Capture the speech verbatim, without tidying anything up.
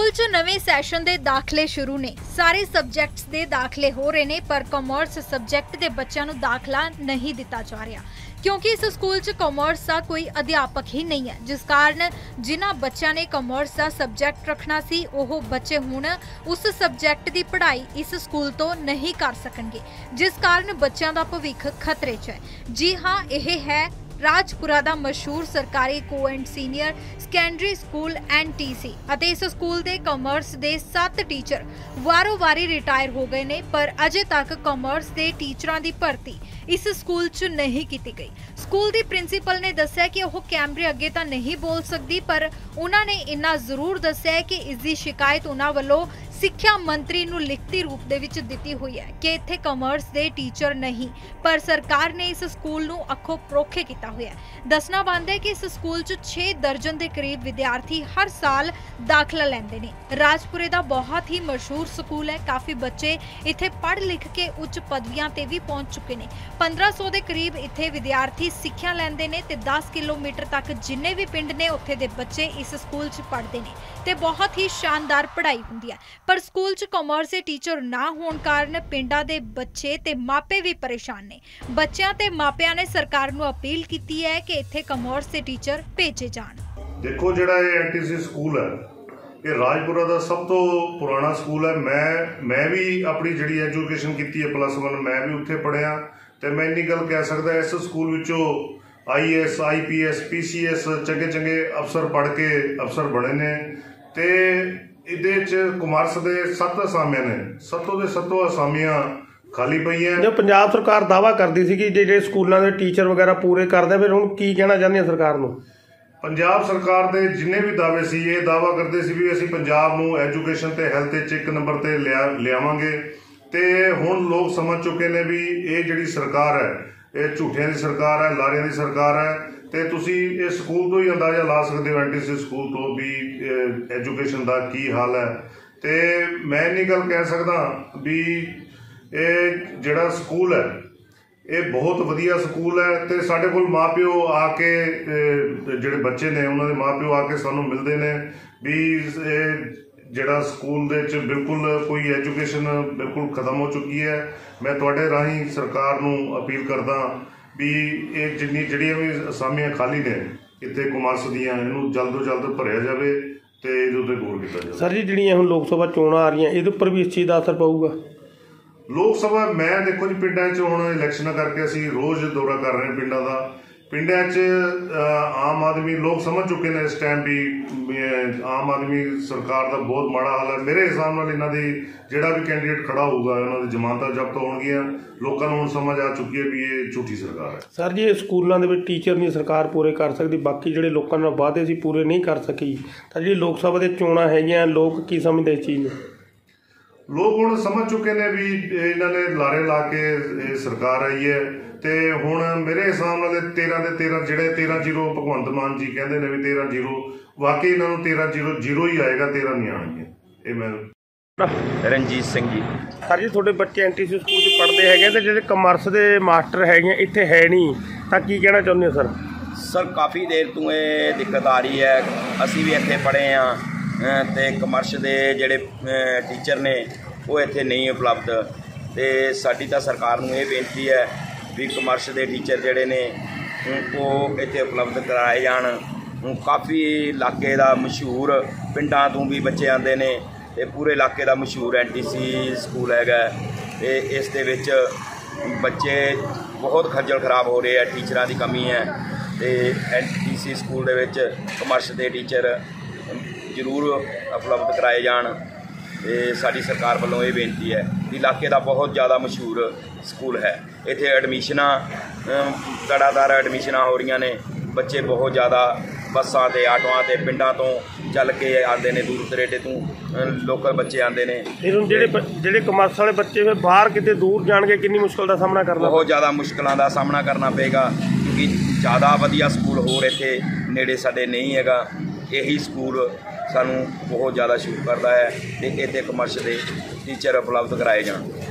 School 'ਚ ਨਵੇਂ session ਦੇ ਦਾਖਲੇ ਸ਼ੁਰੂ ਨੇ। ਸਾਰੇ ਸਬਜੈਕਟਸ ਦੇ ਦਾਖਲੇ ਹੋ ਰਹੇ ਨੇ, ਪਰ ਕਾਮਰਸ ਸਬਜੈਕਟ ਦੇ ਬੱਚਿਆਂ ਨੂੰ ਦਾਖਲਾ ਨਹੀਂ ਦਿੱਤਾ ਜਾ ਰਿਹਾ क्योंकि इस स्कूल च कॉमर्स का कोई अध्यापक ही नहीं है, जिस कारण जिन्हां बच्चों ने कॉमर्स का सबजैक्ट रखना सी ओह बच्चे हुण उस सबजैक्ट की पढ़ाई इस स्कूल तो नहीं कर सकणगे, जिस कारण बच्चों का भविख खतरे च है। जी हाँ, यह है राजपुरा दा मशहूर सरकारी को एंड senior secondary school N T C. इस स्कूल के कॉमर्स के सत्त टीचर वारों वारी रिटायर हो गए ने, पर अजे तक कॉमर्स के टीचरों की भर्ती इस स्कूल च नहीं की गई। स्कूल की प्रिंसीपल ने दस्सिया कि वह कैमरे अगे तो नहीं बोल सकती, पर उन्होंने इन्ना जरूर दस्सिया कि इसकी शिकायत उन्होंने वालों सिक्ख्या मंत्री नूं लिखती रूप दे विच दिती हुई है कि इत्थे कॉमर्स दे टीचर नहीं, पर सरकार ने इस स्कूल नूं अखों परोखे किया हुआ है। दसना बनदा है कि इस स्कूल च छे दर्जन के करीब विद्यार्थी हर साल दाखला लैंदे ने। राजपुरे दा बहुत ही मशहूर स्कूल है, काफ़ी बच्चे इत्थे पढ़ लिख के उच्च पदवियां ते भी पहुंच चुके हैं। पंद्रह सौ के करीब इत्थे विद्यार्थी सिक्ख्या लैंदे ने ते दस किलोमीटर तक जिन्ने भी पिंड ने उत्थे दे बच्चे इस स्कूल च पढ़ते हैं ते बहुत ही शानदार पढ़ाई हुंदी है। पर स्कूल च कॉमर्स के टीचर ना होने कारण पिंडां दे बच्चे ते मापे भी परेशान ने। बच्चों ते मापियां ने सरकार नूं अपील की है कि इत्थे कॉमर्स के टीचर भेजे जाण। देखो जिहड़ा ये एन टी सी स्कूल है, ये राजपुरा का सब तो पुराना स्कूल है। मैं मैं भी अपनी जिहड़ी एजुकेशन की है प्लस वन, मैं भी उत्थे पढ़िया तो मैं इन्नी गल कह सकदा इस स्कूल विचों I A S I P S P C S चंगे चंगे अफसर पढ़ के अफसर बने ने ते ਇਹਦੇ ਚ ਕਮਰਸ ਦੇ ਸੱਤ ਅਸਾਮੀਆਂ ਨੇ, ਸੱਤੋਂ ਦੇ ਸੱਤੋਂ ਅਸਾਮੀਆਂ ਖਾਲੀ ਪਈਆਂ। ਜੋ ਪੰਜਾਬ ਸਰਕਾਰ ਦਾਅਵਾ ਕਰਦੀ ਸੀ ਕਿ ਜਿਹੜੇ ਸਕੂਲਾਂ ਦੇ ਟੀਚਰ ਵਗੈਰਾ ਪੂਰੇ ਕਰਦੇ, ਫਿਰ ਹੁਣ ਕੀ ਕਹਿਣਾ ਚਾਹੁੰਦੇ ਆ ਸਰਕਾਰ ਨੂੰ? ਪੰਜਾਬ ਸਰਕਾਰ ਦੇ ਜਿੰਨੇ ਵੀ ਦਾਅਵੇ ਸੀ ਇਹ ਦਾਅਵਾ ਕਰਦੇ ਸੀ ਵੀ ਅਸੀਂ ਪੰਜਾਬ ਨੂੰ ਐਜੂਕੇਸ਼ਨ ਤੇ ਹੈਲਥ ਵਿੱਚ ਇੱਕ ਨੰਬਰ ਤੇ ਲਿਆਵਾਂਗੇ, ਤੇ ਹੁਣ ਲੋਕ ਸਮਝ ਚੁੱਕੇ ਨੇ ਵੀ ਇਹ ਜਿਹੜੀ ਸਰਕਾਰ ਹੈ ਇਹ ਝੂਠਿਆਂ ਦੀ ਸਰਕਾਰ ਹੈ, ਲਾਰਿਆਂ ਦੀ ਸਰਕਾਰ ਹੈ। ਤੇ ਤੁਸੀਂ ਇਹ ਸਕੂਲ ਤੋਂ ਹੀ ਅੰਦਾਜ਼ਾ ਲਾ ਸਕਦੇ ਹੋ ਐਨ ਟੀ ਸੀ ਸਕੂਲ ਤੋਂ ਵੀ ਐਜੂਕੇਸ਼ਨ ਦਾ ਕੀ ਹਾਲ ਹੈ। ਤੇ ਮੈਂ ਇੰਨੀ ਗੱਲ ਕਹਿ ਸਕਦਾ ਵੀ ਇਹ ਜਿਹੜਾ ਸਕੂਲ ਹੈ ਇਹ ਬਹੁਤ ਵਧੀਆ ਸਕੂਲ ਹੈ, ਤੇ ਸਾਡੇ ਕੋਲ ਮਾਂ ਪਿਓ ਆ ਕੇ ਜਿਹੜੇ ਬੱਚੇ ਨੇ ਉਹਨਾਂ ਦੇ ਮਾਂ ਪਿਓ ਆ ਕੇ ਸਾਨੂੰ ਮਿਲਦੇ ਨੇ ਵੀ ਇਹ ਜਿਹੜਾ ਸਕੂਲ ਦੇ ਵਿੱਚ ਬਿਲਕੁਲ ਕੋਈ ਐਜੂਕੇਸ਼ਨ ਬਿਲਕੁਲ ਖਤਮ ਹੋ ਚੁੱਕੀ ਹੈ। ਮੈਂ ਤੁਹਾਡੇ ਰਾਹੀਂ ਸਰਕਾਰ ਨੂੰ ਅਪੀਲ ਕਰਦਾ ਵੀ ਇਹ ਜਿੰਨੀ ਜਿਹੜੀਆਂ ਵੀ ਅਸਾਮੀਆਂ ਖਾਲੀ ਨੇ ਇੱਥੇ ਕਮਰਸ ਦੀਆਂ ਇਹਨੂੰ ਜਲਦ ਤੋਂ ਜਲਦ ਭਰਿਆ ਜਾਵੇ ਤੇ ਇਹਦੇ ਉੱਤੇ ਗੌਰ ਕੀਤਾ ਜਾਵੇ। ਸਰ ਜੀ, ਜਿਹੜੀਆਂ ਹੁਣ ਲੋਕ ਸਭਾ ਚੋਣਾਂ ਆ ਰਹੀਆਂ ਇਹਦੇ ਉੱਪਰ ਵੀ ਇਸ ਚੀਜ਼ ਦਾ ਅਸਰ ਪਊਗਾ? ਲੋਕ ਸਭਾ ਮੈਂ ਦੇਖੋ ਜੀ ਪਿੰਡਾਂ 'ਚ ਹੁਣ ਇਲੈਕਸ਼ਨਾਂ ਕਰਕੇ ਅਸੀਂ ਰੋਜ਼ ਦੌਰਾ ਕਰ ਰਹੇ ਪਿੰਡਾਂ ਦਾ। ਪਿੰਡਾਂ 'ਚ ਆਮ ਆਦਮੀ ਲੋਕ ਸਮਝ ਚੁੱਕੇ ਨੇ ਇਸ ਟਾਈਮ ਵੀ ਆਮ ਆਦਮੀ ਸਰਕਾਰ ਦਾ ਬਹੁਤ ਮਾੜਾ ਹਾਲ ਹੈ। ਮੇਰੇ ਹਿਸਾਬ ਨਾਲ ਇਹਨਾਂ ਦੀ ਜਿਹੜਾ ਵੀ ਕੈਂਡੀਡੇਟ ਖੜਾ ਹੋਊਗਾ ਉਹਨਾਂ ਦੀ ਜ਼ਮਾਨਤਾਂ ਜ਼ਬਤ ਹੋਣਗੀਆਂ। ਲੋਕਾਂ ਨੂੰ ਹੁਣ ਸਮਝ ਆ ਚੁੱਕੀ ਹੈ ਵੀ ਇਹ ਝੂਠੀ ਸਰਕਾਰ ਹੈ। ਸਰ ਜੀ, ਇਹ ਸਕੂਲਾਂ ਦੇ ਵਿੱਚ ਟੀਚਰ ਨਹੀਂ ਸਰਕਾਰ ਪੂਰੇ ਕਰ ਸਕਦੀ, ਬਾਕੀ ਜਿਹੜੇ ਲੋਕਾਂ ਨਾਲ ਵਾਅਦੇ ਸੀ ਪੂਰੇ ਨਹੀਂ ਕਰ ਸਕੀ, ਤਾਂ ਜਿਹੜੀ ਲੋਕ ਸਭਾ ਦੇ ਚੋਣਾਂ ਹੈਗੀਆਂ ਲੋਕ ਕੀ ਸਮਝਦੇ ਇਸ ਚੀਜ਼ ਨੂੰ? ਲੋਕ ਹੁਣ ਸਮਝ ਚੁੱਕੇ ਨੇ ਵੀ ਇਹਨਾਂ ਨੇ ਲਾਰੇ ਲਾ ਕੇ ਇਹ ਸਰਕਾਰ ਆਈ ਹੈ, ਤੇ ਹੁਣ ਮੇਰੇ ਹਿਸਾਬ ਨਾਲ ਤੇਰਾਂ ਦੇ ਤੇਰਾਂ ਜਿਹੜੇ ਤੇਰਾਂ ਜ਼ੀਰੋ ਭਗਵੰਤ ਮਾਨ ਜੀ ਕਹਿੰਦੇ ਨੇ ਵੀ ਤੇਰਾਂ ਜ਼ੀਰੋ, ਵਾਕਈ ਇਹਨਾਂ ਨੂੰ ਤੇਰਾਂ ਜ਼ੀਰੋ ਜ਼ੀਰੋ ਹੀ ਆਏਗਾ, ਤੇਰਾਂ ਨਹੀਂ ਆਉਣਗੇ। ਇਹ ਮੈਂ ਰਣਜੀਤ ਸਿੰਘ ਜੀ। ਸਰ ਜੀ, ਤੁਹਾਡੇ ਬੱਚੇ ਐਨ ਟੀ ਸੀ ਸਕੂਲ 'ਚ ਪੜ੍ਹਦੇ ਹੈਗੇ ਤੇ ਜਿਹੜੇ ਕਮਰਸ ਦੇ ਮਾਸਟਰ ਹੈਗੇ ਇੱਥੇ ਹੈ ਨਹੀਂ, ਤਾਂ ਕੀ ਕਹਿਣਾ ਚਾਹੁੰਦੇ ਹੋ ਸਰ? ਸਰ ਕਾਫੀ ਦੇਰ ਤੋਂ ਇਹ ਦਿੱਕਤ ਆ ਰਹੀ ਹੈ। ਅਸੀਂ ਵੀ ਇੱਥੇ ਪੜ੍ਹੇ ਹਾਂ ਤੇ ਕਮਰਸ ਦੇ ਜਿਹੜੇ ਟੀਚਰ ਨੇ ਉਹ ਇੱਥੇ ਨਹੀਂ ਉਪਲਬਧ, ਤੇ ਸਾਡੀ ਤਾਂ ਸਰਕਾਰ ਨੂੰ ਇਹ ਬੇਨਤੀ ਹੈ ਵੀ ਕਮਰਸ ਦੇ ਟੀਚਰ ਜਿਹੜੇ ਨੇ ਉਹ ਇੱਥੇ ਉਪਲਬਧ ਕਰਾਏ ਜਾਣ। ਕਾਫੀ ਇਲਾਕੇ ਦਾ ਮਸ਼ਹੂਰ ਪਿੰਡਾਂ ਤੋਂ ਵੀ ਬੱਚੇ ਆਉਂਦੇ ਨੇ ਤੇ ਪੂਰੇ ਇਲਾਕੇ ਦਾ ਮਸ਼ਹੂਰ ਐਨ ਟੀ ਸੀ ਸਕੂਲ ਹੈਗਾ, ਤੇ ਇਸ ਦੇ ਵਿੱਚ ਬੱਚੇ ਬਹੁਤ ਖੱਜਲ ਖਰਾਬ ਹੋ ਰਹੇ ਆ, ਟੀਚਰਾਂ ਦੀ ਕਮੀ ਹੈ। ਤੇ ਐਨ ਟੀ ਸੀ ਸਕੂਲ ਦੇ ਵਿੱਚ ਕਮਰਸ ਦੇ ਟੀਚਰ ਜ਼ਰੂਰ ਉਪਲਬਧ ਕਰਾਏ ਜਾਣ, ਤੇ ਸਾਡੀ ਸਰਕਾਰ ਵੱਲੋਂ ਇਹ ਬੇਨਤੀ ਹੈ। ਇਲਾਕੇ ਦਾ ਬਹੁਤ ਜ਼ਿਆਦਾ ਮਸ਼ਹੂਰ ਸਕੂਲ ਹੈ, ਇੱਥੇ ਐਡਮਿਸ਼ਨਾਂ ਤੜਾਤਾੜ ਐਡਮਿਸ਼ਨਾਂ ਹੋ ਰਹੀਆਂ ਨੇ। ਬੱਚੇ ਬਹੁਤ ਜ਼ਿਆਦਾ ਬੱਸਾਂ ਤੇ ਆਟੋਆਂ ਤੇ ਪਿੰਡਾਂ ਤੋਂ ਚੱਲ ਕੇ ਆਉਂਦੇ ਨੇ, ਦੂਰ ਦਰੇਡੇ ਤੋਂ ਲੋਕਲ ਬੱਚੇ ਆਉਂਦੇ ਨੇ। ਜਿਹੜੇ ਜਿਹੜੇ ਕਮਰਸ ਵਾਲੇ ਬੱਚੇ ਫਿਰ ਬਾਹਰ ਕਿਤੇ ਦੂਰ ਜਾਣਗੇ, ਕਿੰਨੀ ਮੁਸ਼ਕਿਲ ਦਾ ਸਾਹਮਣਾ ਕਰਨਾ? ਬਹੁਤ ਜ਼ਿਆਦਾ ਮੁਸ਼ਕਿਲਾਂ ਦਾ ਸਾਹਮਣਾ ਕਰਨਾ ਪਏਗਾ, ਕਿਉਂਕਿ ਜ਼ਿਆਦਾ ਵਧੀਆ ਸਕੂਲ ਹੋਰ ਇੱਥੇ ਨੇੜੇ ਸਾਡੇ ਨਹੀਂ ਹੈਗਾ। ਇਹੀ ਸਕੂਲ ਸਾਨੂੰ ਬਹੁਤ ਜ਼ਿਆਦਾ ਸ਼ੂਟ ਕਰਦਾ ਹੈ, ਤੇ ਇੱਥੇ ਕਮਰਸ ਦੇ ਟੀਚਰ ਉਪਲਬਧ ਕਰਾਏ ਜਾਣ।